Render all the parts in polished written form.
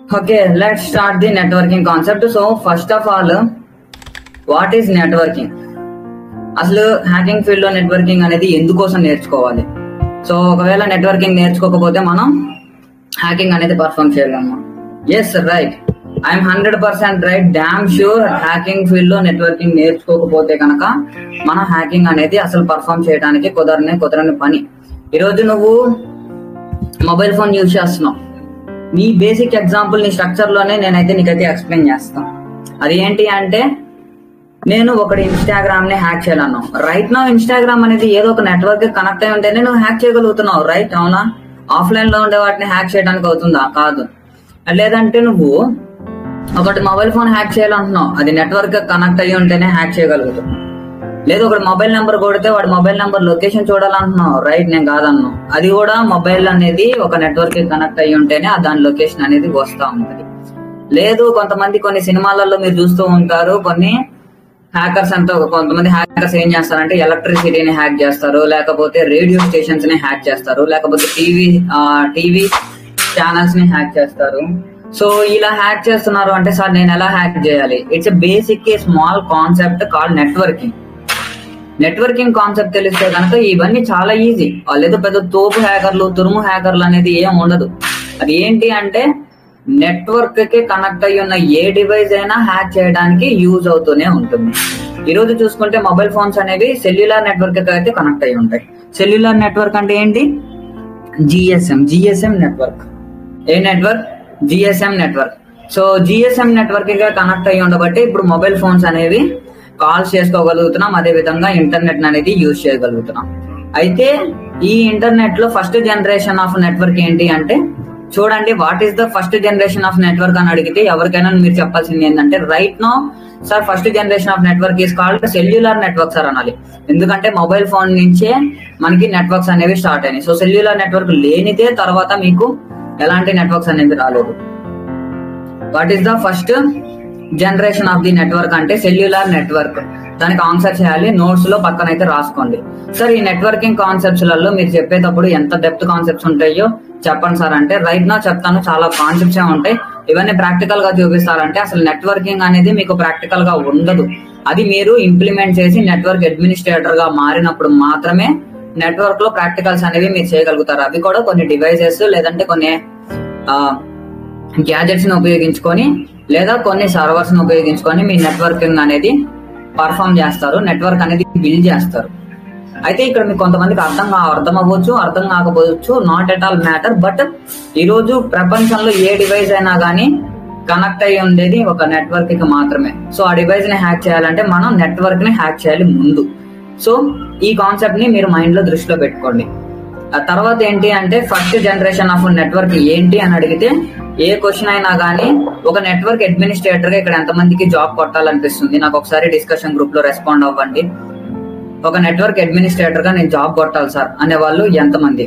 Okay, let's start the networking concept. So, first of all, what is networking? అసలు hacking field లో networking అనేది ఎందుకోసం నేర్చుకోవాలి? So ఒకవేళ నెట్వర్కింగ్ నేర్చుకోకపోతే మనం హ్యాకింగ్ అనేది పర్ఫామ్ చేయలేము. Yes right, I'm 100% right, damn sure. Hacking field లో నెట్వర్కింగ్ నేర్చుకోకపోతే కనుక మనం హ్యాకింగ్ అనేది అసలు పర్ఫామ్ చేయడానికి కుదరని పని. ఈరోజు నువ్వు మొబైల్ ఫోన్ యూజ్ చేస్తున్నావు. నీ బేసిక్ ఎగ్జాంపుల్ నీ స్ట్రక్చర్ లోనే నేనైతే నీకైతే ఎక్స్ప్లెయిన్ చేస్తాను. అది ఏంటి అంటే, నేను ఒకటి ఇన్స్టాగ్రామ్ ని హ్యాక్ చేయాలను. రైట్ నా ఇన్స్టాగ్రామ్ అనేది ఏదో ఒక నెట్వర్క్ కనెక్ట్ అయి ఉంటేనే నువ్వు హ్యాక్ చేయగలుగుతున్నావు. రైట్, అవునా? ఆఫ్లైన్ లో ఉండే వాటిని హ్యాక్ చేయడానికి అవుతుందా? కాదు. లేదంటే నువ్వు ఒకటి మొబైల్ ఫోన్ హ్యాక్ చేయాలంటున్నావు, అది నెట్వర్క్ కనెక్ట్ అయ్యి ఉంటేనే హ్యాక్ చేయగలుగుతావు. లేదు ఒకటి మొబైల్ నెంబర్ కొడితే వాడి మొబైల్ నెంబర్ లొకేషన్ చూడాలంటున్నావు. రైట్, నేను కాదన్నావు. అది కూడా మొబైల్ అనేది ఒక నెట్వర్క్ కనెక్ట్ అయ్యి ఉంటేనే దాని లొకేషన్ అనేది వస్తూ ఉంటది. లేదు కొంతమంది కొన్ని సినిమాలలో మీరు చూస్తూ ఉంటారు, కొన్ని హ్యాకర్స్ అంతా కొంతమంది హ్యాకర్స్ ఏం చేస్తారంటే ఎలక్ట్రిసిటీని హ్యాక్ చేస్తారు, లేకపోతే రేడియో స్టేషన్స్ ని హ్యాక్ చేస్తారు, లేకపోతే టీవీ ఛానల్స్ ని హ్యాక్ చేస్తారు. సో ఇలా హ్యాక్ చేస్తున్నారు అంటే, సార్ నేను ఎలా హ్యాక్ చేయాలి? It's a basic small concept called networking. Networking concept తెలిస్తే కనుక ఇవన్నీ చాలా ఈజీ. వాళ్ళేదో పెద్ద తోపు హ్యాకర్లు, తురుము హ్యాకర్లు అనేది ఏం ఉండదు. అది ఏంటి అంటే, నెట్వర్క్ కి కనెక్ట్ అయ్యి ఉన్న ఏ డివైస్ అయినా హ్యాక్ చేయడానికి యూజ్ అవుతూనే ఉంటుంది. ఈ రోజు చూసుకుంటే మొబైల్ ఫోన్స్ అనేవి సెల్యులార్ నెట్వర్క్ కి అయితే కనెక్ట్ అయ్యి ఉంటాయి. సెల్యులార్ నెట్వర్క్ అంటే ఏంటి? GSM network. ఏ network? GSM network. So GSM network గా కనెక్ట్ అయ్యి ఉండబట్టి ఇప్పుడు మొబైల్ ఫోన్స్ అనేవి కాల్స్ చేసుకోగలుగుతున్నాం, అదే విధంగా ఇంటర్నెట్ అనేది యూజ్ చేయగలుగుతున్నాం. అయితే ఈ ఇంటర్నెట్ లో ఫస్ట్ జనరేషన్ ఆఫ్ నెట్వర్క్ ఏంటి అంటే, చూడండి, what is the first generation of network అని అడిగితే ఎవరికైనా మీరు చెప్పాల్సింది ఏంటంటే, right no sir first generation of network is called cellular network sir అనాలి. ఎందుకంటే మొబైల్ ఫోన్ నుంచే మనకి నెట్వర్క్స్ అనేవి స్టార్ట్ అయినాయి. సో సెల్యులార్ నెట్వర్క్ లేనిదే తర్వాత మీకు ఎలాంటి నెట్వర్క్స్ అనేది రాలేదు. What is the first generation of the network అంటే సెల్యులార్ నెట్వర్క్. దానికి ఆన్సర్ చేయాలి, నోట్స్ లో పక్కన అయితే రాసుకోండి. సార్ ఈ నెట్వర్కింగ్ కాన్సెప్ట్స్ లలో మీరు చెప్పేటప్పుడు ఎంత డెప్త్ కాన్సెప్ట్స్ ఉంటాయో చెప్పండి సార్ అంటే, రైట్ నా చెప్తాను, చాలా కాన్సెప్ట్స్ ఉంటాయి. ఇవన్నీ ప్రాక్టికల్ గా చూపిస్తారంటే అసలు నెట్వర్కింగ్ అనేది మీకు ప్రాక్టికల్ గా ఉండదు. అది మీరు ఇంప్లిమెంట్ చేసి నెట్వర్క్ అడ్మినిస్ట్రేటర్ గా మారినప్పుడు మాత్రమే నెట్వర్క్ లో ప్రాక్టికల్స్ అనేవి మీరు చేయగలుగుతారు. అవి కూడా కొన్ని డివైసెస్ లేదంటే కొన్ని గ్యాజెట్స్ ని ఉపయోగించుకొని లేదా కొన్ని సర్వర్స్ ని ఉపయోగించుకొని మీ నెట్వర్కింగ్ అనేది పర్ఫామ్ చేస్తారు, నెట్వర్క్ అనేది బిల్డ్ చేస్తారు. అయితే ఇక్కడ మీకు కొంతమందికి అర్థం అవ్వచ్చు, అర్థం కాకపోవచ్చు, not at all matter. But ఈ రోజు ప్రపంచంలో ఏ డివైస్ అయినా కానీ కనెక్ట్ అయ్యి ఉండేది ఒక నెట్వర్క్ కి మాత్రమే. సో ఆ డివైస్ ని హ్యాక్ చేయాలంటే మనం నెట్వర్క్ ని హ్యాక్ చేయాలి ముందు. సో ఈ కాన్సెప్ట్ ని మీరు మైండ్ లో దృష్టిలో పెట్టుకోండి. ఆ తర్వాత ఏంటి అంటే, ఫస్ట్ జనరేషన్ ఆఫ్ నెట్వర్క్ ఏంటి అని అడిగితే ఏ క్వశ్చన్ అయినా కానీ ఒక నెట్వర్క్ అడ్మినిస్ట్రేటర్ గా ఇక్కడ ఎంతమందికి జాబ్ కొట్టాలనిపిస్తుంది? నాకు ఒకసారి డిస్కషన్ గ్రూప్ లో రెస్పాండ్ అవ్వండి. ఒక నెట్వర్క్ అడ్మినిస్ట్రేటర్ గా నేను జాబ్ కొట్టాలి సార్ అనే వాళ్ళు ఎంతమంది?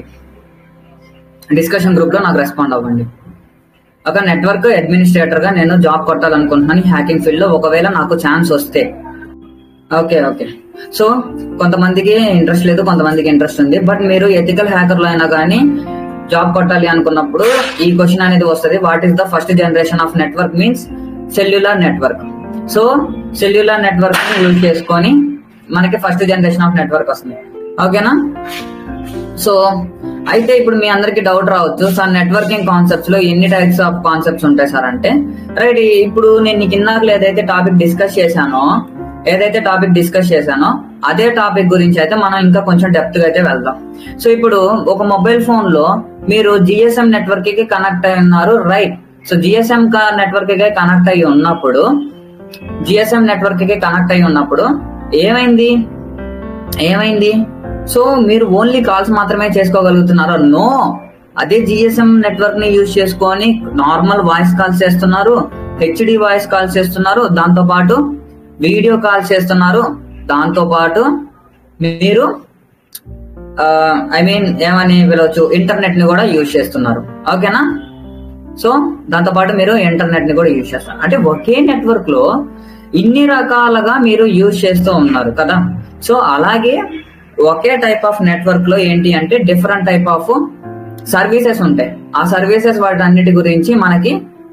డిస్కషన్ గ్రూప్ లో నాకు రెస్పాండ్ అవ్వండి. ఒక నెట్వర్క్ అడ్మినిస్ట్రేటర్ గా నేను జాబ్ కొట్టాలనుకుంటున్నాను హ్యాకింగ్ ఫీల్డ్ లో, ఒకవేళ నాకు ఛాన్స్ వస్తే. ఓకే. సో కొంతమందికి ఇంట్రెస్ట్ లేదు, కొంతమందికి ఇంట్రెస్ట్ ఉంది. బట్ మీరు ఎథికల్ హ్యాకర్ లో అయినా కానీ జాబ్ కొట్టాలి అనుకున్నప్పుడు ఈ క్వశ్చన్ అనేది వస్తుంది. What is the first generation of network? Means cellular network. So cellular network ని యూజ్ చేసుకొని మనకి ఫస్ట్ జనరేషన్ ఆఫ్ నెట్వర్క్ వస్తుంది. ఓకేనా? సో అయితే ఇప్పుడు మీ అందరికి డౌట్ రావచ్చు, సార్ నెట్వర్కింగ్ కాన్సెప్ట్స్ లో ఎన్ని టైప్స్ ఆఫ్ కాన్సెప్ట్స్ ఉంటాయి సార్ అంటే, రైట్, ఇప్పుడు నేను నీకు ఇందాక ఏదైతే టాపిక్ డిస్కస్ చేశానో అదే టాపిక్ గురించి అయితే మనం ఇంకా కొంచెం డెప్త్ గా అయితే వెళ్దాం. సో ఇప్పుడు ఒక మొబైల్ ఫోన్ లో మీరు జిఎస్ఎం నెట్వర్క్ కి కనెక్ట్ అయి ఉన్నారు, రైట్? సో జిఎస్ఎం నెట్వర్క్ కి కనెక్ట్ అయి ఉన్నప్పుడు ఏమైంది? సో మీరు ఓన్లీ కాల్స్ మాత్రమే చేసుకోగలుగుతున్నారా? నో, అదే జిఎస్ఎం నెట్వర్క్ ని యూజ్ చేసుకొని నార్మల్ వాయిస్ కాల్స్ చేస్తున్నారు, హెచ్డి వాయిస్ కాల్స్ చేస్తున్నారు, దాంతో పాటు వీడియో కాల్స్ చేస్తున్నారు, దాంతో పాటు మీరు ఏమని పిలవచ్చు, ఇంటర్నెట్ ని కూడా యూజ్ చేస్తున్నారు. ఓకేనా? సో దాంతో పాటు మీరు ఇంటర్నెట్ ని కూడా యూజ్ చేస్తారు. అంటే ఒకే నెట్వర్క్ లో ఇన్ని రకాలుగా మీరు యూజ్ చేస్తూ ఉన్నారు కదా. సో అలాగే ఒకే టైప్ ఆఫ్ నెట్వర్క్ లో ఏంటి అంటే డిఫరెంట్ టైప్ ఆఫ్ సర్వీసెస్ ఉంటాయి. ఆ సర్వీసెస్ వాటి అన్నిటి గురించి మనకి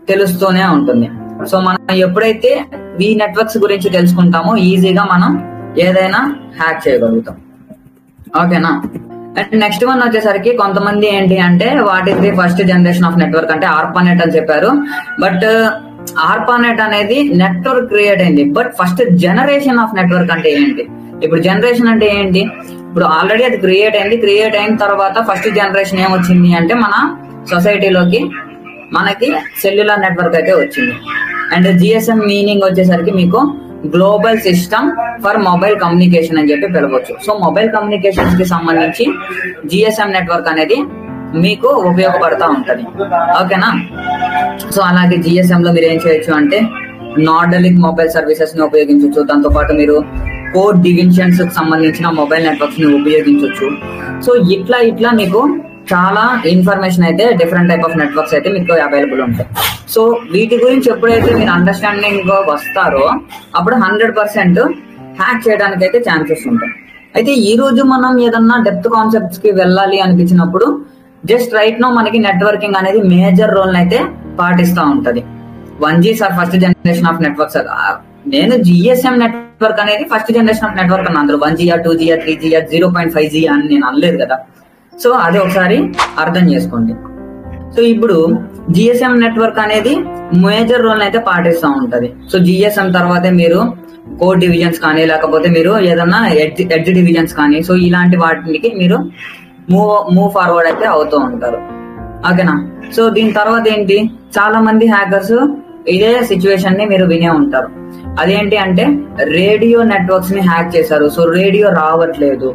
తెలుస్తూనే ఉంటుంది. సో మనం ఎప్పుడైతే ఈ నెట్వర్క్స్ గురించి తెలుసుకుంటామో ఈజీగా మనం ఏదైనా హ్యాక్ చేయగలుగుతాం. ఓకేనా? అండ్ నెక్స్ట్ వన్ వచ్చేసరికి కొంతమంది ఏంటి అంటే what is the first generation of network అంటే ఆర్పానెట్ అని చెప్పారు. బట్ ఆర్పానెట్ అనేది నెట్వర్క్ క్రియేట్ అయింది, but first generation of network అంటే ఏంటి? ఇప్పుడు జనరేషన్ అంటే ఏంటి? ఇప్పుడు ఆల్రెడీ అది క్రియేట్ అయిన తర్వాత ఫస్ట్ జనరేషన్ ఏమొచ్చింది అంటే మన సొసైటీలోకి మనకి సెల్యులార్ నెట్వర్క్ అయితే వచ్చింది. అండ్ జిఎస్ఎం మీనింగ్ వచ్చేసరికి మీకు global system for mobile communication అని చెప్పి పిలవచ్చు. సో మొబైల్ కమ్యూనికేషన్స్ కి సంబంధించి జిఎస్ఎం నెట్వర్క్ అనేది మీకు ఉపయోగపడతా ఉంటది. ఓకేనా? సో అలాగే జిఎస్ఎం లో మీరు ఏం చేయొచ్చు అంటే నార్డలిక్ మొబైల్ సర్వీసెస్ ని ఉపయోగించవచ్చు. దాంతో పాటు మీరు కోడ్ డివిజన్స్ కి సంబంధించిన మొబైల్ నెట్వర్క్స్ ని ఉపయోగించవచ్చు. సో ఇట్లా మీకు చాలా ఇన్ఫర్మేషన్ అయితే డిఫరెంట్ టైప్ ఆఫ్ నెట్వర్క్స్ అయితే మీకు అవైలబుల్ ఉంటాయి. సో వీటి గురించి ఎప్పుడైతే మీరు అండర్స్టాండింగ్ వస్తారో అప్పుడు 100% హ్యాక్ చేయడానికి అయితే ఛాన్సెస్ ఉంటాయి. అయితే ఈ రోజు మనం ఏదన్నా డెప్త్ కాన్సెప్ట్స్ కి వెళ్ళాలి అనిపించినప్పుడు జస్ట్ రైట్ నో మనకి నెట్వర్కింగ్ అనేది మేజర్ రోల్ అయితే పాటిస్తూ ఉంటది. 1G sir first generation of networks. నేను జిఎస్ఎం నెట్వర్క్ అనేది ఫస్ట్ జనరేషన్ ఆఫ్ నెట్వర్క్ అన్న, అందులో 1G 2G 3G 0.5G అని నేను అనలేదు కదా. సో అది ఒకసారి అర్థం చేసుకోండి. సో ఇప్పుడు జిఎస్ఎం నెట్వర్క్ అనేది మేజర్ రోల్ అయితే పాటిస్తూ ఉంటది. సో జిఎస్ఎం తర్వాతే మీరు కోడ్ డివిజన్స్ కానీ లేకపోతే మీరు ఏదన్నా ఎడ్జ్ డివిజన్స్ కానీ సో ఇలాంటి వాటికి మీరు మూవ్ ఫార్వర్డ్ అయితే అవుతూ ఉంటారు. ఓకేనా? సో దీని తర్వాత ఏంటి, చాలా మంది హ్యాకర్స్ ఇదే సిచ్యువేషన్ ని మీరు వినే ఉంటారు. అదేంటి అంటే రేడియో నెట్వర్క్స్ ని హ్యాక్ చేశారు. సో రేడియో రావట్లేదు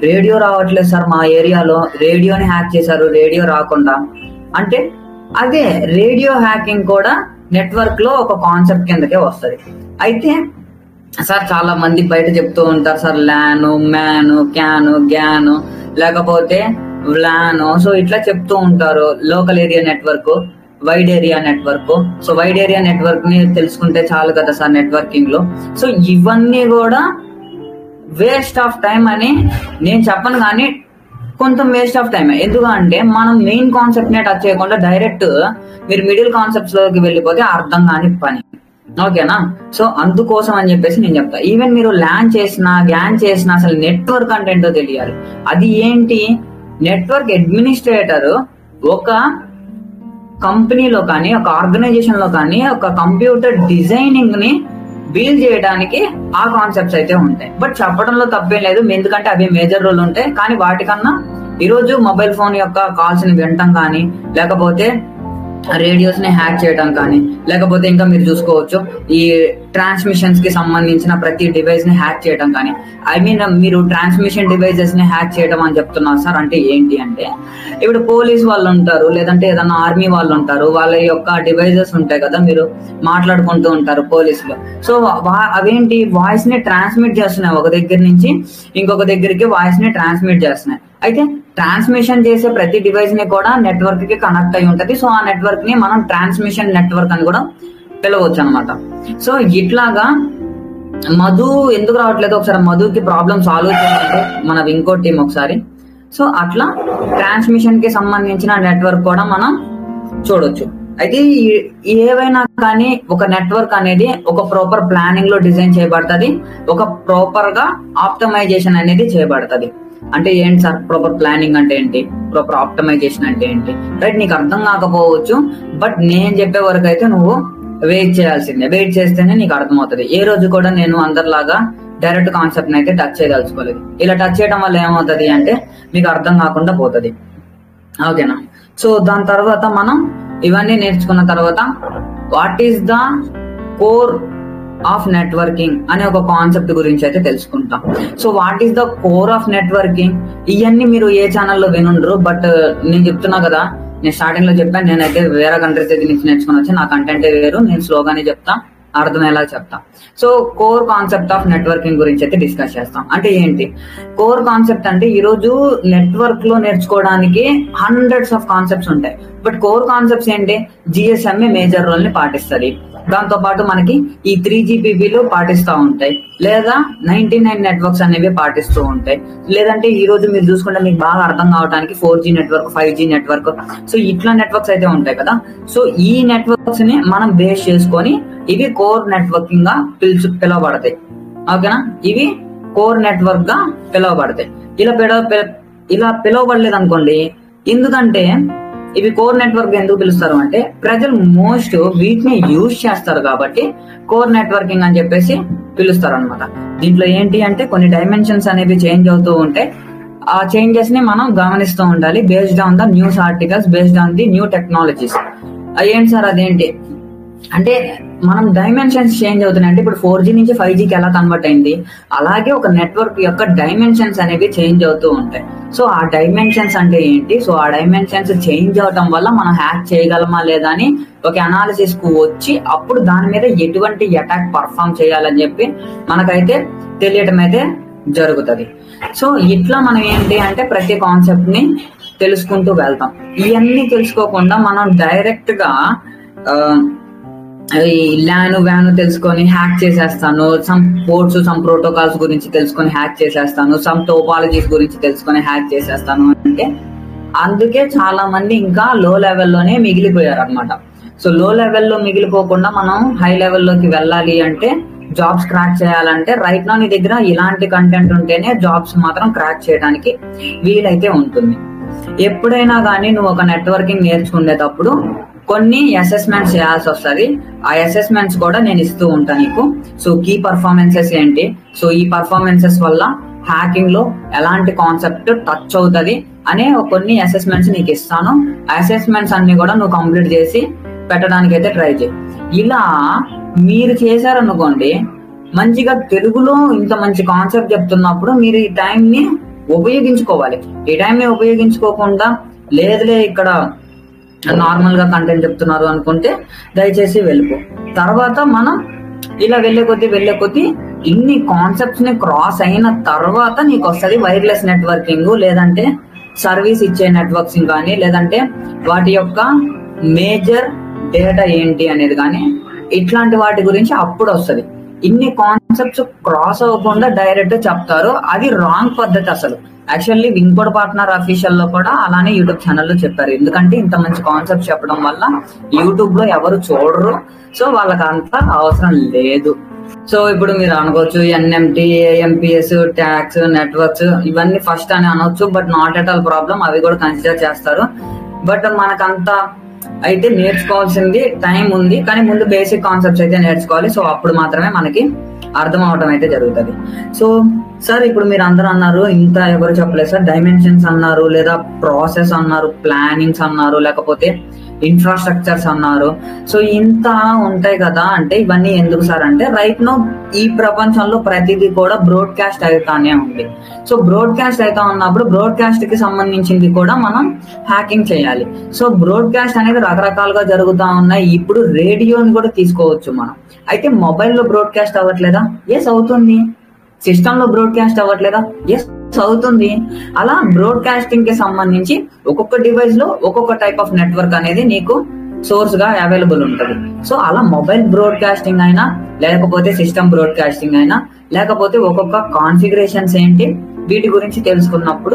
సార్ మా ఏరియాలో, రేడియోని హ్యాక్ చేశారు, రేడియో రాకుండా. అంటే అదే రేడియో హ్యాకింగ్ కూడా నెట్వర్క్ లో ఒక కాన్సెప్ట్ కిందకే వస్తుంది. అయితే సార్ చాలా మంది బయట చెప్తూ ఉంటారు sir LAN, MAN, CAN, GAN లేకపోతే వ్లాను, సో ఇట్లా చెప్తూ ఉంటారు. Local area network, wide area network. So wide area network ని తెలుసుకుంటే చాలు కదా సార్ నెట్వర్కింగ్ లో. సో ఇవన్నీ కూడా వేస్ట్ ఆఫ్ టైం అని నేను చెప్పను, కానీ కొంచెం వేస్ట్ ఆఫ్ టైం. ఎందుకంటే మనం మెయిన్ కాన్సెప్ట్ నే టచ్ చేయకుండా డైరెక్ట్ మీరు మిడిల్ కాన్సెప్ట్స్ లోకి వెళ్ళిపోతే అర్థం కాని పని. ఓకేనా? సో అందుకోసం అని చెప్పేసి నేను చెప్తా. ఈవెన్ మీరు ల్యాన్ చేసినా గ్యాన్ చేసినా అసలు నెట్వర్క్ అంటే ఏంటో తెలియాలి. అది ఏంటి, నెట్వర్క్ అడ్మినిస్ట్రేటర్ ఒక కంపెనీలో కానీ ఒక ఆర్గనైజేషన్ లో కానీ ఒక కంప్యూటర్ డిజైనింగ్ ని బిల్డ్ చేయడానికి ఆ కాన్సెప్ట్స్ అయితే ఉంటాయి. బట్ చెప్పడంలో తప్పేం లేదు, ఎందుకంటే అవి మేజర్ రోల్ ఉంటాయి. కానీ వాటికన్నా ఈరోజు మొబైల్ ఫోన్ యొక్క కాల్స్ ని వినటం కానీ లేకపోతే రేడియోస్ ని హ్యాక్ చేయడం కానీ లేకపోతే ఇంకా మీరు చూసుకోవచ్చు ఈ ట్రాన్స్మిషన్స్ కి సంబంధించిన ప్రతి డివైస్ ని హ్యాక్ చేయడం కానీ. ఐ మీన్ మీరు ట్రాన్స్మిషన్ డివైజెస్ ని హ్యాక్ చేయడం అని చెప్తున్నారు సార్ అంటే ఏంటి అంటే, ఇప్పుడు పోలీస్ వాళ్ళు ఉంటారు లేదంటే ఏదన్నా ఆర్మీ వాళ్ళు ఉంటారు, వాళ్ళ యొక్క డివైజెస్ ఉంటాయి కదా, మీరు మాట్లాడుకుంటూ ఉంటారు పోలీసులు. సో అవేంటి వాయిస్ ని ట్రాన్స్మిట్ చేస్తున్నాయి, ఒక దగ్గర నుంచి ఇంకొక దగ్గరికి వాయిస్ ని ట్రాన్స్మిట్ చేస్తున్నాయి. అయితే ట్రాన్స్మిషన్ చేసే ప్రతి డివైస్ ని కూడా నెట్వర్క్ కి కనెక్ట్ అయి ఉంటది. సో ఆ నెట్వర్క్ ని మనం ట్రాన్స్మిషన్ నెట్వర్క్ అని కూడా పిలవచ్చు అనమాట. సో ఇట్లాగా మధు ఎందుకు రావట్లేదు, ఒకసారి మధుకి ప్రాబ్లం సాల్వ్ చేయాలంటే మన ఇంకో టీం ఒకసారి. సో అట్లా ట్రాన్స్మిషన్ కి సంబంధించిన నెట్వర్క్ కూడా మనం చూడొచ్చు. అయితే ఏవైనా కానీ ఒక నెట్వర్క్ అనేది ఒక ప్రాపర్ ప్లానింగ్ లో డిజైన్ చేయబడుతుంది, ఒక ప్రాపర్ గా ఆప్టమైజేషన్ అనేది చేయబడుతుంది. అంటే ఏంటి సార్ ప్రాపర్ ప్లానింగ్ అంటే ఏంటి, ప్రాపర్ ఆప్టమైజేషన్ అంటే ఏంటి, రైట్? నీకు అర్థం కాకపోవచ్చు, బట్ నేను చెప్పే వరకు అయితే నువ్వు వెయిట్ చేయాల్సిందే. వెయిట్ చేస్తేనే నీకు అర్థమవుతుంది. ఏ రోజు కూడా నేను అందరిలాగా డైరెక్ట్ కాన్సెప్ట్ అయితే టచ్ చేయదలుచుకోలేదు. ఇలా టచ్ చేయడం వల్ల ఏమవుతుంది అంటే మీకు అర్థం కాకుండా పోతుంది. ఓకేనా? సో దాని తర్వాత మనం ఇవన్నీ నేర్చుకున్న తర్వాత what is the core of networking అనే ఒక కాన్సెప్ట్ గురించి అయితే తెలుసుకుంటాం. So what is the core of networking, ఇవన్నీ మీరు ఏ ఛానల్లో వినుండ్రు. బట్ నేను చెప్తున్నా కదా, నేను స్టార్టింగ్ లో చెప్పాను, నేనైతే వేరే కంట్రీస్ దగ్గర నుంచి నేర్చుకుని వచ్చి నా కంటెంట్ వేరు, నేను స్లోగానే చెప్తా. అర్థమయ్యేలా చెప్తాం. So core concept of networking గురించి అయితే డిస్కస్ చేస్తాం. అంటే ఏంటి కోర్ కాన్సెప్ట్ అంటే, ఈరోజు నెట్వర్క్ లో నేర్చుకోవడానికి హండ్రెడ్స్ ఆఫ్ కాన్సెప్ట్స్ ఉంటాయి. బట్ కోర్ కాన్సెప్ట్స్ ఏంటి, జిఎస్ఎంఏ మేజర్ రోల్ ని పాటిస్తుంది. దాంతో పాటు మనకి ఈ 3GPPలు పాటిస్తూ ఉంటాయి, లేదా 99 నెట్వర్క్స్ అనేవి పాటిస్తూ ఉంటాయి. లేదంటే ఈ రోజు మీరు చూసుకుంటే మీకు బాగా అర్థం కావడానికి 4G network, 5G network, so ఇట్లా నెట్వర్క్స్ అయితే ఉంటాయి కదా. సో ఈ నెట్వర్క్స్ ని మనం బేస్ చేసుకొని ఇవి కోర్ నెట్వర్కింగ్ గా పిలువబడతాయి. ఓకేనా, ఇవి కోర్ నెట్వర్క్ గా పిలువబడతాయి. ఇలా పిలువబడలేదు అనుకోండి. ఎందుకంటే ఇవి కోర్ నెట్వర్క్ ఎందుకు పిలుస్తారు అంటే, ప్రజలు మోస్ట్ వీటిని యూజ్ చేస్తారు కాబట్టి కోర్ నెట్వర్కింగ్ అని చెప్పేసి పిలుస్తారు అనమాట. దీంట్లో ఏంటి అంటే కొన్ని డైమెన్షన్స్ అనేవి చేంజ్ అవుతూ ఉంటాయి. ఆ చేంజెస్ ని మనం గమనిస్తూ ఉండాలి, based on the news articles, based on the new technologies. ఏంటి సార్ అదేంటి అంటే, మనం డైమెన్షన్స్ చేంజ్ అవుతున్నాయి. అంటే ఇప్పుడు 4G నుంచి 5Gకి ఎలా కన్వర్ట్ అయింది, అలాగే ఒక నెట్వర్క్ యొక్క డైమెన్షన్స్ అనేవి చేంజ్ అవుతూ ఉంటాయి. సో ఆ డైమెన్షన్స్ అంటే ఏంటి, సో ఆ డైమెన్షన్స్ చేంజ్ అవటం వల్ల మనం హ్యాక్ చేయగలమా లేదా అని ఒక అనాలిసిస్ కు వచ్చి, అప్పుడు దాని మీద ఎటువంటి అటాక్ పర్ఫామ్ చేయాలని చెప్పి మనకైతే తెలియటం అయితే జరుగుతుంది. సో ఇట్లా మనం ఏంటి అంటే ప్రతి కాన్సెప్ట్ ని తెలుసుకుంటూ వెళ్తాం. ఇవన్నీ తెలుసుకోకుండా మనం డైరెక్ట్ గా వ్యాను తెలుసుకొని హ్యాక్ చేసేస్తాను, సమ్ పోర్ట్స్, సమ్ ప్రోటోకాల్స్ గురించి తెలుసుకొని హ్యాక్ చేసేస్తాను, సమ్ టోపాలజీస్ గురించి తెలుసుకొని హ్యాక్ చేసేస్తాను అంటే, అందుకే చాలా మంది ఇంకా లో లెవెల్లోనే మిగిలిపోయారు అనమాట. సో లో లెవెల్లో మిగిలిపోకుండా మనం హై లెవెల్లోకి వెళ్ళాలి అంటే, జాబ్స్ క్రాక్ చేయాలంటే రైట్ నౌ నీ దగ్గర ఇలాంటి కంటెంట్ ఉంటేనే జాబ్స్ మాత్రం క్రాక్ చేయడానికి వీలైతే ఉంటుంది. ఎప్పుడైనా కానీ నువ్వు ఒక నెట్వర్కింగ్ నేర్చుకునేటప్పుడు కొన్ని అసెస్మెంట్స్ చేయాల్సి వస్తుంది. ఆ అసెస్మెంట్స్ కూడా నేను ఇస్తూ ఉంటాను నీకు. సో కీ పర్ఫార్మెన్సెస్ ఏంటి, సో ఈ పర్ఫార్మెన్సెస్ వల్ల హ్యాకింగ్ లో ఎలాంటి కాన్సెప్ట్ టచ్ అవుతుంది అనే కొన్ని అసెస్మెంట్స్ నీకు ఇస్తాను. అసెస్మెంట్స్ అన్ని కూడా నువ్వు కంప్లీట్ చేసి పెట్టడానికి అయితే ట్రై చేయి. ఇలా మీరు చేశారనుకోండి, మంచిగా తెలుగులో ఇంత మంచి కాన్సెప్ట్ చెప్తున్నప్పుడు మీరు ఈ టైం ని ఉపయోగించుకోవాలి. ఈ టైం ని ఉపయోగించుకోకుండా లేదులే ఇక్కడ నార్మల్ గా కంటెంట్ చెప్తున్నారు అనుకుంటే దయచేసి వెళ్ళిపో. తర్వాత మనం ఇలా వెళ్ళే కొద్దీ ఇన్ని కాన్సెప్ట్స్ ని క్రాస్ అయిన తర్వాత నీకు వస్తుంది వైర్లెస్ నెట్వర్కింగ్, లేదంటే సర్వీస్ ఇచ్చే నెట్వర్క్సింగ్ కానీ, లేదంటే వాటి యొక్క మేజర్ డేటా ఏంటి అనేది కానీ, ఇట్లాంటి వాటి గురించి అప్పుడు వస్తుంది. ఇన్ని కాన్సెప్ట్స్ క్రాస్ అవ్వకుండా డైరెక్ట్ చెప్తారు, అది రాంగ్ పద్ధతి. అసలు యాక్చువల్లీ వింకోడ్ పార్ట్నర్ అఫీషియల్ లో కూడా అలానే యూట్యూబ్ ఛానల్లో చెప్పారు. ఎందుకంటే ఇంత మంచి కాన్సెప్ట్ చెప్పడం వల్ల యూట్యూబ్ లో ఎవరు చూడరు, సో వాళ్ళకి అంత అవసరం లేదు. సో ఇప్పుడు మీరు అనుకోవచ్చు ఎన్ఎంటి, ఏఎంపిఎస్, ట్యాక్స్, నెట్వర్క్స్ ఇవన్నీ ఫస్ట్ అని అనొచ్చు, but not at all problem, అవి కూడా కన్సిడర్ చేస్తారు. బట్ మనకంత అయితే నేర్చుకోవాల్సింది టైం ఉంది, కానీ ముందు బేసిక్ కాన్సెప్ట్స్ అయితే నేర్చుకోవాలి. సో అప్పుడు మాత్రమే మనకి అర్థం అవడం అయితే జరుగుతుంది. సో సార్ ఇప్పుడు మీరు అందరూ అన్నారు, ఇంత ఎవరు చెప్పలేదు సార్, డైమెన్షన్స్ అన్నారు, లేదా ప్రాసెస్ అన్నారు, ప్లానింగ్స్ అన్నారు, లేకపోతే ఇన్ఫ్రాస్ట్రక్చర్స్ అన్నారు. సో ఇంత ఉంటాయి కదా అంటే, ఇవన్నీ ఎందుకు సార్ అంటే, రైట్ నో ఈ ప్రపంచంలో ప్రతిదీ కూడా బ్రాడ్కాస్ట్ అవుతానే ఉంది. సో బ్రాడ్కాస్ట్ అవుతా ఉన్నప్పుడు బ్రాడ్కాస్ట్ కి సంబంధించింది కూడా మనం హ్యాకింగ్ చేయాలి. సో బ్రాడ్కాస్ట్ అనేది రకరకాలుగా జరుగుతా ఉన్నాయి. ఇప్పుడు రేడియోని కూడా తీసుకోవచ్చు మనం. అయితే మొబైల్లో బ్రాడ్కాస్ట్ అవ్వట్లేదా? ఎస్ అవుతుంది. సిస్టమ్ లో బ్రాడ్కాస్ట్ అవ్వట్లేదా? ఎస్ అవుతుంది. అలా బ్రాడ్కాస్టింగ్ కి సంబంధించి ఒక్కొక్క డివైస్ లో ఒక్కొక్క టైప్ ఆఫ్ నెట్వర్క్ అనేది నీకు సోర్స్ గా అవైలబుల్ ఉంటుంది. సో అలా మొబైల్ బ్రాడ్కాస్టింగ్ అయినా, లేకపోతే సిస్టమ్ బ్రాడ్కాస్టింగ్ అయినా, లేకపోతే ఒక్కొక్క కాన్ఫిగరేషన్స్ ఏంటి, వీటి గురించి తెలుసుకున్నప్పుడు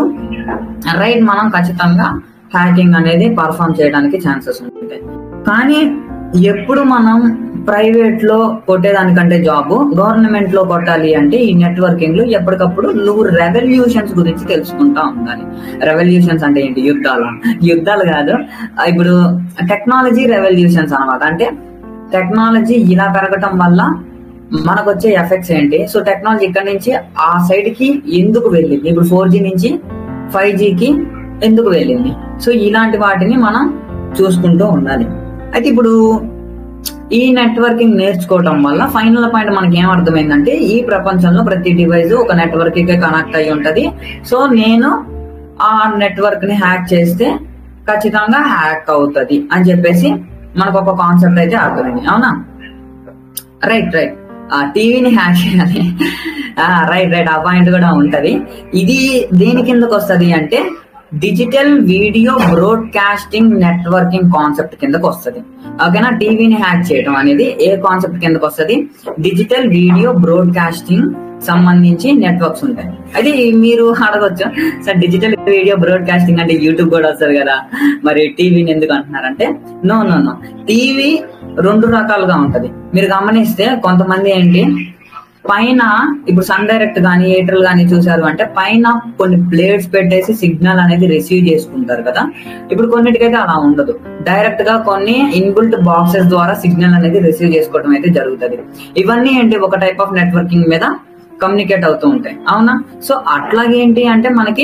రైట్ మనం ఖచ్చితంగా హ్యాకింగ్ అనేది పర్ఫామ్ చేయడానికి ఛాన్సెస్ ఉంటాయి. కానీ ఎప్పుడు మనం ప్రైవేట్ లో కొట్టేదానికంటే జాబ్ గవర్నమెంట్ లో కొట్టాలి అంటే, ఈ నెట్వర్కింగ్ లో ఎప్పటికప్పుడు నువ్వు రెవల్యూషన్స్ గురించి తెలుసుకుంటా ఉండాలి. రెవల్యూషన్స్ అంటే ఏంటి? యుద్ధాలు కాదు, ఇప్పుడు టెక్నాలజీ రెవల్యూషన్స్ అనమాట. అంటే టెక్నాలజీ ఇలా పెరగటం వల్ల మనకు వచ్చే ఎఫెక్ట్స్ ఏంటి, సో టెక్నాలజీ ఇక్కడ నుంచి ఆ సైడ్ కి ఎందుకు వెళ్ళింది, ఇప్పుడు 4G నుంచి 5Gకి ఎందుకు వెళ్ళింది, సో ఇలాంటి వాటిని మనం చూసుకుంటూ ఉండాలి. అయితే ఇప్పుడు ఈ నెట్వర్కింగ్ నేర్చుకోవటం వల్ల ఫైనల్ పాయింట్ మనకి ఏం అర్థమైందంటే, ఈ ప్రపంచంలో ప్రతి డివైస్ ఒక నెట్వర్క్ కి కనెక్ట్ అయి ఉంటది. సో నేను ఆ నెట్వర్క్ ని హ్యాక్ చేస్తే ఖచ్చితంగా హ్యాక్ అవుతుంది అని చెప్పేసి మనకు ఒక కాన్సెప్ట్ అయితే అర్థమైంది. అవునా? రైట్ రైట్ టీవీని హ్యాక్ చేయాలి. రైట్ రైట్ ఆ పాయింట్ కూడా ఉంటది. ఇది దేని కిందకు వస్తుంది అంటే digital video broadcasting networking concept కిందకు వస్తుంది. ఓకేనా, టీవీని హ్యాక్ చేయడం అనేది ఏ కాన్సెప్ట్ కిందకు వస్తుంది? డిజిటల్ వీడియో బ్రాడ్కాస్టింగ్ సంబంధించి నెట్వర్క్స్ ఉంటాయి. అయితే మీరు అడగొచ్చు, సార్ డిజిటల్ వీడియో బ్రాడ్కాస్టింగ్ అంటే యూట్యూబ్ కూడా వస్తుంది కదా, మరి టీవీని ఎందుకు అంటున్నారంటే నో నో నో, టీవీ రెండు రకాలుగా ఉంటది. మీరు గమనిస్తే కొంతమంది ఏంటి పైన ఇప్పుడు సన్ డైరెక్ట్ కానీ ఎయిర్టెల్ కానీ చూసారు అంటే పైన కొన్ని ప్లేట్స్ పెట్టేసి సిగ్నల్ అనేది రిసీవ్ చేసుకుంటారు కదా. ఇప్పుడు కొన్నిటికైతే అలా ఉండదు, డైరెక్ట్ గా కొన్ని ఇన్బుల్ట్ బాక్సెస్ ద్వారా సిగ్నల్ అనేది రిసీవ్ చేసుకోవడం అయితే జరుగుతుంది. ఇవన్నీ ఏంటి ఒక టైప్ ఆఫ్ నెట్వర్కింగ్ మీద కమ్యూనికేట్ అవుతూ ఉంటాయి, అవునా? సో అట్లాగేంటి అంటే మనకి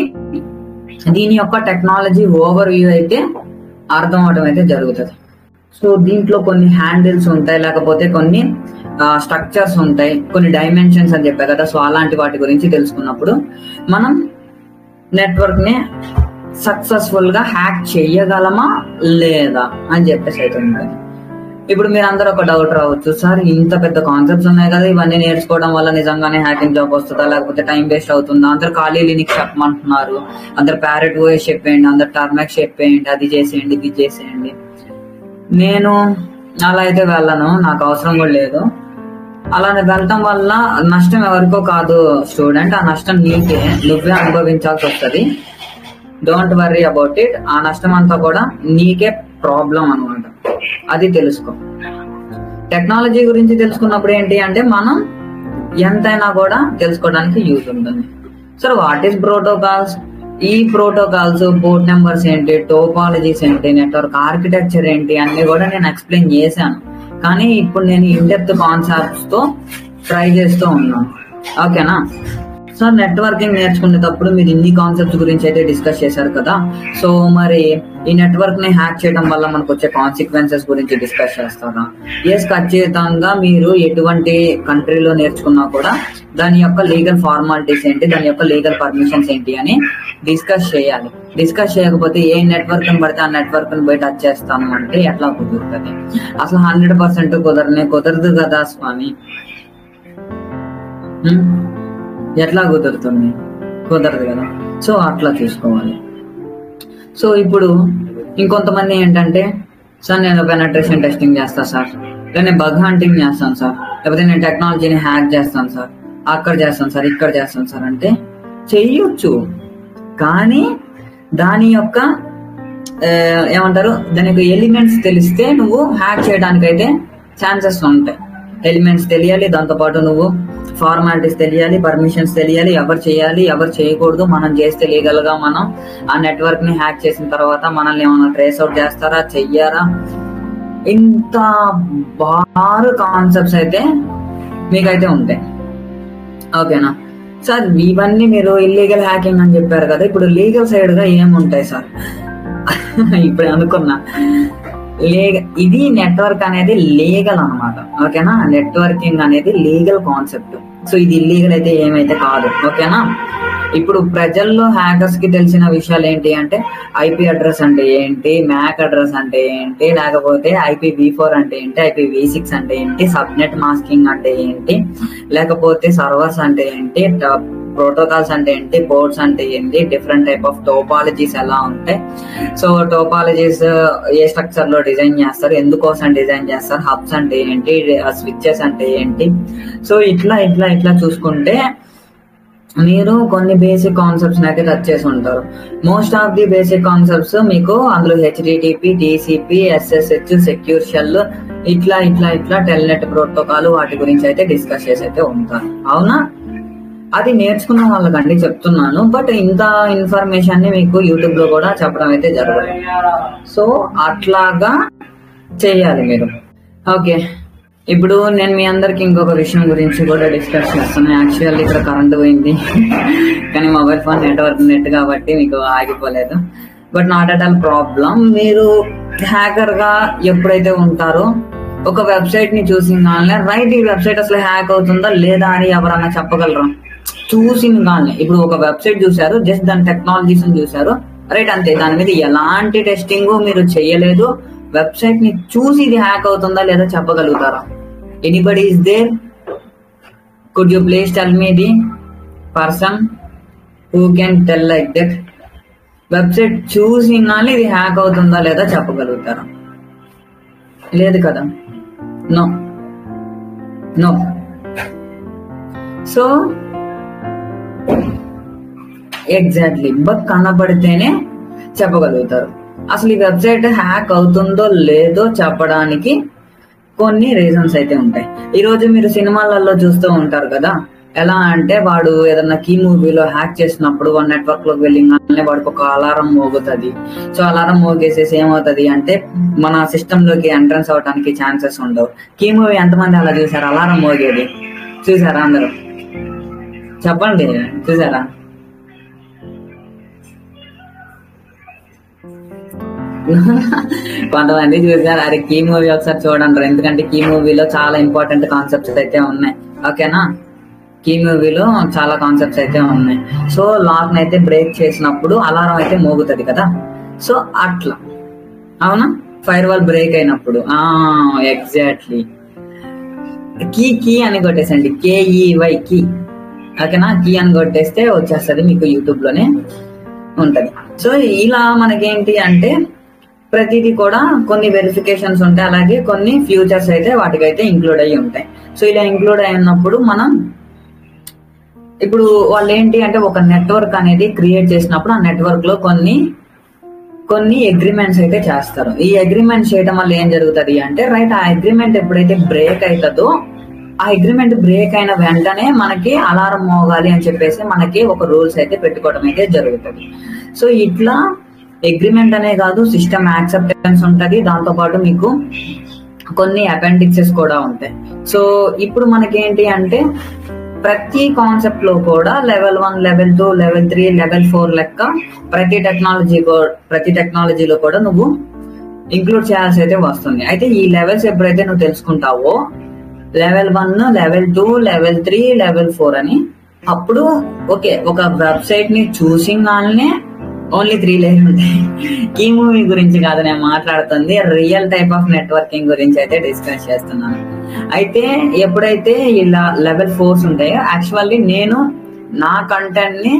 దీని యొక్క టెక్నాలజీ ఓవర్ వ్యూ అయితే అర్థం అవడం అయితే జరుగుతుంది. సో దీంట్లో కొన్ని హ్యాండిల్స్ ఉంటాయి, లేకపోతే కొన్ని స్ట్రక్చర్స్ ఉంటాయి, కొన్ని డైమెన్షన్స్ అని చెప్పారు కదా. సో అలాంటి వాటి గురించి తెలుసుకున్నప్పుడు మనం నెట్వర్క్ ని సక్సెస్ఫుల్ గా హ్యాక్ చెయ్యగలమా లేదా అని చెప్పేసి అయితే ఉంటుంది. ఇప్పుడు మీరు అందరూ ఒక డౌట్ రావచ్చు, సార్ ఇంత పెద్ద కాన్సెప్ట్స్ ఉన్నాయి కదా, ఇవన్నీ నేర్చుకోవడం వల్ల నిజంగానే హ్యాకింగ్ జాబ్ వస్తుందా, లేకపోతే టైం వేస్ట్ అవుతుందా? అందరు ఖాళీ లినిక్స్ చెప్పమంటున్నారు, అందరు ప్యారెట్ ఓఎస్ చెప్పేయండి, అందరు టర్మెక్స్ చెప్పేయండి, అది చేసేయండి ఇది చేసేయండి. నేను అలా అయితే వెళ్ళను, నాకు అవసరం కూడా లేదు. అలా వెళ్ళటం వల్ల నష్టం ఎవరికో కాదు స్టూడెంట్, ఆ నష్టం నీకే, నువ్వే అనుభవించాల్సి వస్తుంది. Don't worry about it. ఆ నష్టం అంతా కూడా నీకే ప్రాబ్లం అనమాట, అది తెలుసుకో. టెక్నాలజీ గురించి తెలుసుకున్నప్పుడు ఏంటి అంటే మనం ఎంతైనా కూడా తెలుసుకోవడానికి యూజ్ ఉంటుంది. So what is protocols? ఈ ప్రోటోకాల్స్, పోర్ట్ నెంబర్స్ ఏంటి, టోపాలజీస్ ఏంటి, నెట్వర్క్ ఆర్కిటెక్చర్ ఏంటి అన్ని కూడా నేను ఎక్స్ప్లెయిన్ చేశాను. కానీ ఇప్పుడు నేను ఇన్ డెప్త్ కాన్సెప్ట్స్ తో ట్రై చేస్తూ ఉన్నాను, ఓకేనా? సో నెట్వర్కింగ్ నేర్చుకునేటప్పుడు మీరు ఇన్ని కాన్సెప్ట్స్ గురించి అయితే డిస్కస్ చేశారు కదా. సో మరి ఈ నెట్వర్క్ ని హ్యాక్ చేయడం వల్ల మనకు వచ్చే కాన్సిక్వెన్సెస్ గురించి డిస్కస్ చేస్తారా? ఎస్, ఖచ్చితంగా మీరు ఎటువంటి కంట్రీలో నేర్చుకున్నా కూడా దాని యొక్క లీగల్ ఫార్మాలిటీస్ ఏంటి, దాని యొక్క లీగల్ పర్మిషన్స్ ఏంటి అని డిస్కస్ చేయాలి. డిస్కస్ చేయకపోతే ఏ నెట్వర్క్ ని పడితే ఆ నెట్వర్క్ ని బయట టచ్ చేస్తాము అంటే ఎట్లా కుదురుతుంది? అసలు 100% కుదరదు కదా స్వామి. ఎట్లా కుదురుతుంది? కుదరదు కదా. సో అట్లా చూసుకోవాలి. సో ఇప్పుడు ఇంకొంతమంది ఏంటంటే, సార్ నేను పెనట్రేషన్ టెస్టింగ్ చేస్తాను సార్, లేదా నేను బగ్ హంటింగ్ చేస్తాను సార్, లేకపోతే నేను టెక్నాలజీని హ్యాక్ చేస్తాను సార్, అక్కడ చేస్తాను సార్, ఇక్కడ చేస్తాను సార్ అంటే చెయ్యొచ్చు. కానీ దాని యొక్క ఏమంటారు, దాని యొక్క ఎలిమెంట్స్ తెలిస్తే నువ్వు హ్యాక్ చేయడానికి అయితే ఛాన్సెస్ ఉంటాయి. ఎలిమెంట్స్ తెలియాలి, దాంతోపాటు నువ్వు ఫార్మాలిటీస్ తెలియాలి, పర్మిషన్స్ తెలియాలి, ఎవరు చేయాలి ఎవరు చేయకూడదు, మనం చేస్తే లీగల్ గా మనం ఆ నెట్వర్క్ ని హ్యాక్ చేసిన తర్వాత మనల్ని ఏమైనా ట్రేస్ అవుట్ చేస్తారా చెయ్యారా, ఇంత బారు కాన్సెప్ట్స్ అయితే మీకైతే ఉంటాయి, ఓకేనా? సార్ ఇవన్నీ మీరు ఇల్లీగల్ హ్యాకింగ్ అని చెప్పారు కదా, ఇప్పుడు లీగల్ సైడ్ గా ఏముంటాయి సార్? ఇప్పుడు అనుకున్నా ఇది నెట్వర్క్ అనేది లీగల్ అనమాట, ఓకేనా? నెట్వర్కింగ్ అనేది లీగల్ కాన్సెప్ట్. సో ఇది ఇల్లీగల్ అయితే ఏమైతే కాదు, ఓకేనా? ఇప్పుడు ప్రజల్లో హ్యాకర్స్ కి తెలిసిన విషయాలు ఏంటి అంటే ఐపీ అడ్రస్ అంటే ఏంటి, మ్యాక్ అడ్రస్ అంటే ఏంటి, లేకపోతే IPv4 అంటే ఏంటి, IPv6 అంటే ఏంటి, సబ్నెట్ మాస్కింగ్ అంటే ఏంటి, లేకపోతే సర్వర్స్ అంటే ఏంటి, ప్రోటోకాల్స్ అంటే ఏంటి, పోర్ట్స్ అంటే ఏంటి, డిఫరెంట్ టైప్ ఆఫ్ టోపాలజీస్ ఎలా ఉంటాయి, సో టోపాలజీస్ ఏ స్ట్రక్చర్ లో డిజైన్ చేస్తారు, ఎందుకోసం డిజైన్ చేస్తారు, హబ్స్ అంటే ఏంటి, స్విచ్చెస్ అంటే ఏంటి. సో ఇట్లా ఇట్లా ఇట్లా చూసుకుంటే మీరు కొన్ని బేసిక్ కాన్సెప్ట్స్ అయితే టచ్ చేసి ఉంటారు. Most of the basic concepts మీకు అందులో HTTP, TCP, SSH, secure shell, ఇట్లా ఇట్లా ఇట్లా టెల్నెట్ ప్రోటోకాల్, వాటి గురించి అయితే డిస్కస్ చేసి అయితే ఉంటారు, అవునా? అది నేర్చుకున్న వాళ్ళకండి చెప్తున్నాను. బట్ ఇంత ఇన్ఫర్మేషన్ ని మీకు యూట్యూబ్ లో కూడా చెప్పడం అయితే జరగదు. సో అట్లాగా చేయాలి మీరు, ఓకే? ఇప్పుడు నేను మీ అందరికి ఇంకొక విషయం గురించి కూడా డిస్కస్ చేస్తున్నాను. యాక్చువల్లీ ఇక్కడ కరెంట్ పోయింది కానీ మొబైల్ ఫోన్ నెట్ కాబట్టి మీకు ఆగిపోలేదు. But not at all problem. మీరు హ్యాకర్ గా ఎప్పుడైతే ఉంటారో ఒక వెబ్సైట్ ని చూసిన రైట్, ఈ వెబ్సైట్ అసలు హ్యాక్ అవుతుందా లేదా అని ఎవరన్నా చెప్పగలరా? చూసిన కానీ ఇప్పుడు ఒక వెబ్సైట్ చూసారు, జస్ట్ దాని టెక్నాలజీస్ చూసారు, రైట్, అంతే. దాని మీద ఎలాంటి టెస్టింగ్ మీరు చేయలేదు, వెబ్సైట్ ని చూసి ఇది హ్యాక్ అవుతుందా లేదా చెప్పగలుగుతారా? Anybody is there? Could you please tell me the person who can tell like that? Website చూసినాలి ఇది హ్యాక్ అవుతుందా లేదా చెప్పగలుగుతారా? లేదు కదా. No no. So exactly bug కనబడితేనే చెప్పగలుగుతారు. అసలు ఈ వెబ్సైట్ హ్యాక్ అవుతుందో లేదో చెప్పడానికి కొన్ని రీజన్స్ అయితే ఉంటాయి. ఈరోజు మీరు సినిమాలలో చూస్తూ ఉంటారు కదా, ఎలా అంటే వాడు ఏదన్నా కీ మూవీలో హ్యాక్ చేసినప్పుడు వాడు నెట్వర్క్ లోకి వెళ్ళింగానే వాడికి ఒక అలారం మోగుతుంది. సో అలారం మోగేసేసి ఏమవుతుంది అంటే మన సిస్టమ్ లోకి ఎంట్రన్స్ అవడానికి ఛాన్సెస్ ఉండవు. కీ మూవీ ఎంతమంది అలా చూసారు? అలారం మోగేది చూసారా అందరూ? చెప్పండి, చూసారా? కొంతమంది చూసారు. అరే కీ మూవీ ఒకసారి చూడండి, ఎందుకంటే కీ మూవీలో చాలా ఇంపార్టెంట్ కాన్సెప్ట్స్ అయితే ఉన్నాయి. ఓకేనా? కీ మూవీలో చాలా కాన్సెప్ట్స్ అయితే ఉన్నాయి. సో లాక్ అయితే బ్రేక్ చేసినప్పుడు అలారం అయితే మోగుతుంది కదా. సో అట్లా అవునా, ఫైర్ వాల్ బ్రేక్ అయినప్పుడు ఎగ్జాక్ట్లీ కీ కీ అని కొట్టేసండి, KEY కీ. ఓకేనా? కీ అని కొట్టేస్తే వచ్చేస్తుంది, మీకు యూట్యూబ్ లోనే ఉంటది. సో ఇలా మనకేంటి అంటే ప్రతిదీ కూడా కొన్ని వెరిఫికేషన్స్ ఉంటాయి, అలాగే కొన్ని ఫ్యూచర్స్ అయితే వాటికైతే ఇంక్లూడ్ అయ్యి ఉంటాయి. సో ఇలా ఇంక్లూడ్ అయినప్పుడు మనం ఇప్పుడు వాళ్ళు ఏంటి అంటే ఒక నెట్వర్క్ అనేది క్రియేట్ చేసినప్పుడు ఆ నెట్వర్క్ లో కొన్ని అగ్రిమెంట్స్ అయితే చేస్తారు. ఈ అగ్రిమెంట్ చేయడం వల్ల ఏం జరుగుతుంది అంటే రైట్, ఆ అగ్రిమెంట్ ఎప్పుడైతే బ్రేక్ అవుతుందో ఆ అగ్రిమెంట్ బ్రేక్ అయిన వెంటనే మనకి అలారం మోగాలి అని చెప్పేసి మనకి ఒక రూల్స్ అయితే పెట్టుకోవడం అయితే జరుగుతుంది. సో ఇట్లా అగ్రిమెంట్ అనే కాదు, సిస్టమ్ యాక్సెప్టెన్స్ ఉంటుంది, దాంతో పాటు మీకు కొన్ని అపెండిక్సెస్ కూడా ఉంటాయి. సో ఇప్పుడు మనకేంటి అంటే ప్రతి కాన్సెప్ట్ లో కూడా లెవెల్ 1, లెవెల్ 2, లెవెల్ 3, లెవెల్ 4 లెక్క ప్రతి టెక్నాలజీలో కూడా నువ్వు ఇంక్లూడ్ చేయాల్సి అయితే వస్తుంది. అయితే ఈ లెవెల్స్ ఎప్పుడైతే నువ్వు తెలుసుకుంటావో లెవెల్ 1, లెవెల్ 2, లెవెల్ 3, లెవెల్ 4 అని, అప్పుడు ఓకే ఒక వెబ్సైట్ ని చూసింగానే ఓన్లీ 3 లేయర్స్ ఉంటాయి. కీ మూవీ గురించి కాదు నేను మాట్లాడుతుంది, రియల్ టైప్ ఆఫ్ నెట్వర్కింగ్ గురించి అయితే డిస్కస్ చేస్తున్నాను. అయితే ఎప్పుడైతే ఇలా లెవెల్ 4s ఉంటాయో యాక్చువల్లీ నేను నా కంటెంట్ ని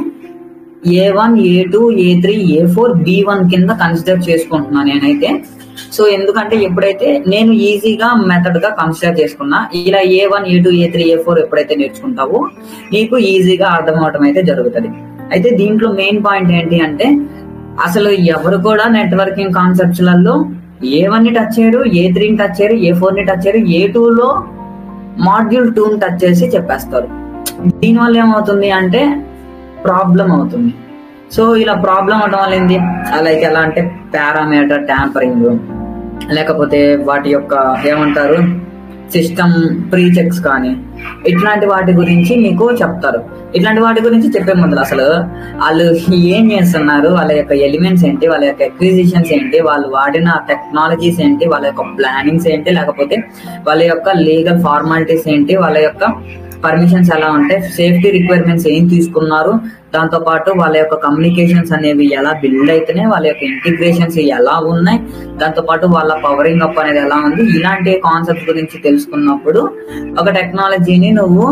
A1, A2, A3, A4, B1 కింద కన్సిడర్ చేసుకుంటున్నాను నేనైతే. సో ఎందుకంటే ఎప్పుడైతే నేను ఈజీగా మెథడ్ గా కన్సిడర్ చేసుకున్నా, ఇలా A1, A2, A3, A4 ఎప్పుడైతే నేర్చుకుంటావో నీకు ఈజీగా అర్థం అవడం అయితే జరుగుతుంది. అయితే దీంట్లో మెయిన్ పాయింట్ ఏంటి అంటే అసలు ఎవరు కూడా నెట్వర్కింగ్ కాన్సెప్ట్స్ లలో A1 ని టచ్ చేయరు, A3 ని టచ్ చేయరు, A4 ని టచ్ చేయరు, A2 లో మాడ్యూల్ 2 ని టచ్ చేసి చెప్పేస్తారు. దీనివల్ల ఏమవుతుంది అంటే ప్రాబ్లం అవుతుంది. సో ఇలా ప్రాబ్లం అవడం వల్ల ఏంది, లైక్ ఎలా అంటే పారామీటర్ ట్యాంపరింగ్, లేకపోతే వాటి యొక్క ఏమంటారు సిస్టమ్ ప్రీ చెక్స్ కానీ ఇట్లాంటి వాటి గురించి మీకు చెప్తారు. ఇట్లాంటి వాటి గురించి చెప్పే ముందు అసలు వాళ్ళు ఏం చేస్తున్నారు, వాళ్ళ యొక్క ఎలిమెంట్స్ ఏంటి, వాళ్ళ యొక్క అక్విజిషన్స్ ఏంటి, వాళ్ళు వాడిన టెక్నాలజీస్ ఏంటి, వాళ్ళ యొక్క ప్లానింగ్స్ ఏంటి, లేకపోతే వాళ్ళ యొక్క లీగల్ ఫార్మాలిటీస్ ఏంటి, వాళ్ళ యొక్క పర్మిషన్స్ ఎలా ఉంటాయి, సేఫ్టీ రిక్వైర్మెంట్స్ ఏం తీసుకున్నారు, దాంతో పాటు వాళ్ళ యొక్క కమ్యూనికేషన్స్ అనేవి ఎలా బిల్డ్ అవుతున్నాయి, వాళ్ళ యొక్క ఇంటిగ్రేషన్స్ ఎలా ఉన్నాయి, దాంతో పాటు వాళ్ళ పవరింగ్ అప్ అనేది ఎలా ఉంది, ఇలాంటి కాన్సెప్ట్స్ గురించి తెలుసుకున్నప్పుడు ఒక టెక్నాలజీని నువ్వు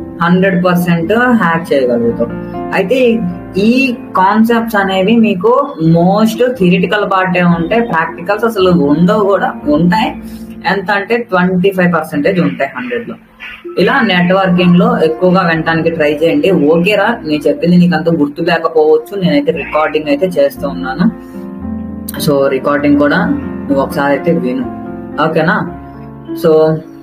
100% హ్యాక్ చేయగలుగుతావు. అయితే ఈ కాన్సెప్ట్స్ అనేవి మీకు మోస్ట్ థియరిటికల్ పార్టే ఉంటాయి, ప్రాక్టికల్స్ అసలు ఉండవు కూడా, ఉంటాయి ఎంత అంటే 25% ఉంటాయి 100 లో. ఇలా నెట్వర్కింగ్ లో ఎక్కువగా వినడానికి ట్రై చేయండి. ఓకేరా, నేను చెప్పింది నీకు అంత గుర్తు లేకపోవచ్చు, నేనైతే రికార్డింగ్ అయితే చేస్తూ ఉన్నాను. సో రికార్డింగ్ కూడా నువ్వు ఒకసారి అయితే విను, ఓకేనా? సో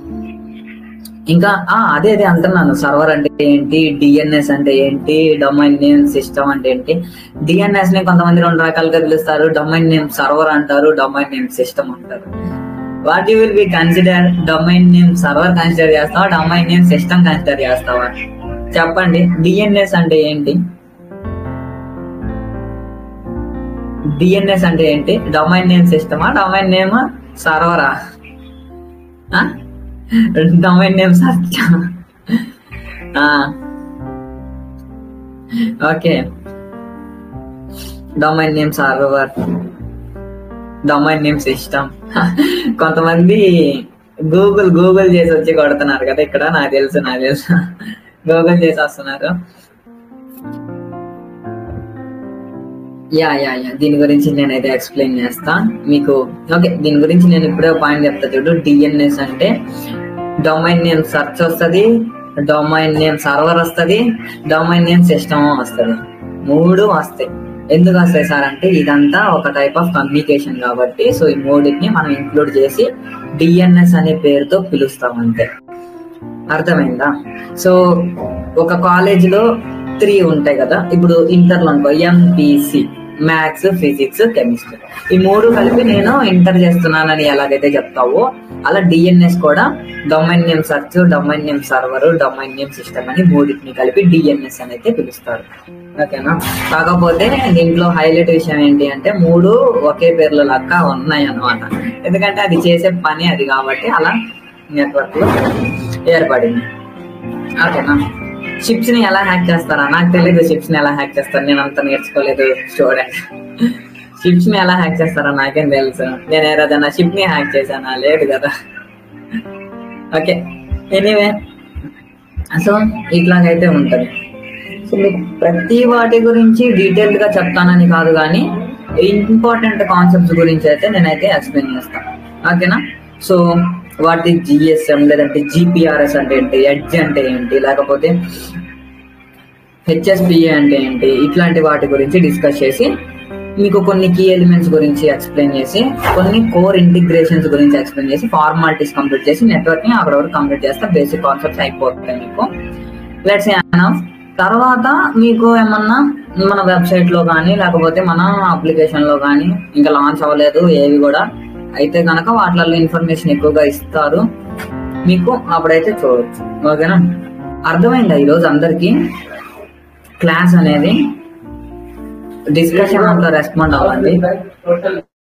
ఇంకా అదే అంటున్నాను, సర్వర్ అంటే ఏంటి, డిఎన్ఎస్ అంటే ఏంటి, డొమైన్ నేమ్ సిస్టమ్ అంటే ఏంటి. డిఎన్ఎస్ ని కొంతమంది 2 రకాలుగా పిలుస్తారు, డొమైన్ నేమ్ సర్వర్ అంటారు, డొమైన్ నేమ్ సిస్టమ్ అంటారు. What you will be consider? Domain name server consider చేస్తావా, డొమైన్ నేమ్ సిస్టమ్ కన్సిడర్ చేస్తావా? చెప్పండి. డిఎన్ఎస్ అంటే ఏంటి? డిఎన్ఎస్ అంటే ఏంటి? డొమైన్ నేమ్ సిస్టమా, డొమైన్ నేమ్ సర్వరా, domain name search? Okay, domain name server, domain name system. కొంతమంది గూగుల్ గూగుల్ చేసి వచ్చి కొడుతున్నారు కదా ఇక్కడ, నాకు తెలుసు గూగుల్ చేసి వస్తున్నారు. యా యా యా దీని గురించి నేనైతే ఎక్స్ప్లెయిన్ చేస్తా మీకు. ఓకే, దీని గురించి నేను ఇప్పుడే పాయింట్ చెప్తా చూడు. డిఎన్ఎస్ అంటే డొమైన్ నేమ్ సర్చ్ వస్తుంది, డొమైన్ నేమ్ సర్వర్ వస్తుంది, డొమైన్ నేమ్ సిస్టమ్ వస్తుంది. 3 వస్తాయి. ఎందుకు వస్తాయి సార్ అంటే ఇదంతా ఒక టైప్ ఆఫ్ కమ్యూనికేషన్ కాబట్టి, సో ఈ 3ని మనం ఇంక్లూడ్ చేసి డిఎన్ఎస్ అనే పేరుతో పిలుస్తాం అంతే. అర్థమైందా? సో ఒక కాలేజీలో 3 ఉంటాయి కదా, ఇప్పుడు ఇంటర్లో అనుకో ఎంపీసీ, మ్యాథ్స్, ఫిజిక్స్, కెమిస్ట్రీ, ఈ 3 కలిపి నేను ఇంటర్ చేస్తున్నానని ఎలాగైతే చెప్తావో అలా డిఎన్ఎస్ కూడా domain name search, domain name server, domain name system అని 3ని కలిపి డిఎన్ఎస్ అని అయితే పిలుస్తారు. ఓకేనా? కాకపోతే దీంట్లో హైలైట్ విషయం ఏంటి అంటే 3 ఒకే పేర్ల లాగా ఉన్నాయి అన్నమాట. ఎందుకంటే అది చేసే పని అది కాబట్టి అలా నెట్వర్క్ లో ఏర్పడింది. ఓకేనా? షిప్స్ ని ఎలా హ్యాక్ చేస్తారా? నాకు తెలియదు షిప్స్ ని ఎలా హ్యాక్ చేస్తారు, నేను అంత నేర్చుకోలేదు స్టూడెంట్. షిప్స్ ని ఎలా హ్యాక్ చేస్తారా నాకేం తెలుసు. నేను ఏదైనా షిప్ ని హ్యాక్ చేశానా? లేదు కదా. ఓకే, ఎనీవే సో ఇట్లాగైతే ఉంటది. సో మీకు ప్రతి వాటి గురించి డీటెయిల్డ్ గా చెప్తానని కాదు, కానీ ఇంపార్టెంట్ కాన్సెప్ట్స్ గురించి అయితే నేనైతే ఎక్స్ప్లెయిన్ చేస్తాను. ఓకేనా? సో వాటి జిఎస్ఎం లేదంటే జిపిఆర్ఎస్ అంటే ఏంటి, ఎడ్జ్ అంటే ఏంటి, లేకపోతే హెచ్ఎస్పిఏ అంటే ఏంటి, ఇట్లాంటి వాటి గురించి డిస్కస్ చేసి మీకు కొన్ని కీ ఎలిమెంట్స్ గురించి ఎక్స్ప్లెయిన్ చేసి, కొన్ని కోర్ ఇంటిగ్రేషన్స్ గురించి ఎక్స్ప్లెయిన్ చేసి, ఫార్మాలిటీస్ కంప్లీట్ చేసి నెట్వర్క్ ని అక్కడ వరకు కంప్లీట్ చేస్తే బేసిక్ కాన్సెప్ట్స్ అయిపోతాయి మీకు. లెట్స్ తర్వాత మీకు ఏమన్నా మన వెబ్సైట్ లో కానీ లేకపోతే మన అప్లికేషన్ లో కానీ ఇంకా లాంచ్ అవ్వలేదు ఏవి కూడా అయితే కనుక వాటిల్లో ఇన్ఫర్మేషన్ ఎక్కువగా ఇస్తారు మీకు, అప్పుడైతే చూడవచ్చు. ఓకేనా? అర్థమైందా ఈరోజు అందరికి? క్లాస్ అనేది డిస్కషన్ అంతా రెస్పాండ్ అవ్వండి.